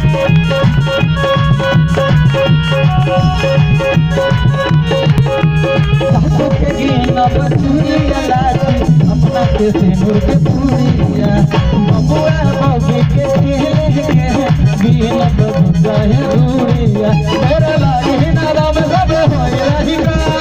अपना के सिनुर के पूरिया बबुआ बबी के गिनब गहे दूरिया मेरा लागी ना राम सब होय रही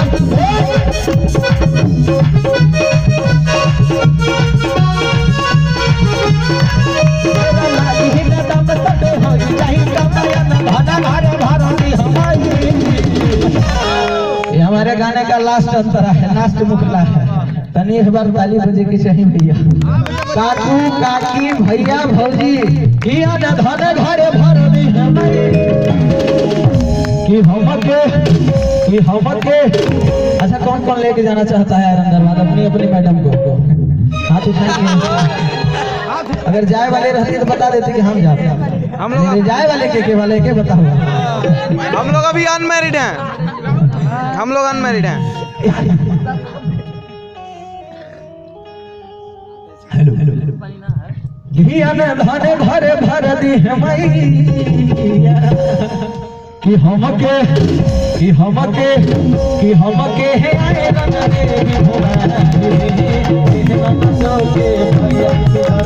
हमारे गाने का लास्ट अंतरा है, लास्ट मुखला है। तनी एक बार ताली बजे की चाहिए भैया। काकू काकी भैया भौजी किया न धन घरे भर दी कि हमके अच्छा कौन कौन लेके जाना चाहता है अंदर बात अपनी अपनी मैडम को हाथ उठाएंगे। अगर जाए वाले रहते तो बता देते कि हम जाते हम लोग जाए वाले के वाले के बताओ। हम लोग अभी अनमैरिड हैं, हम लोग अनमैरिड हैं। हेलो हेलो घिया में धने भरे भर दी मैया कि हमके है आए रंग देवी भुवन के भैया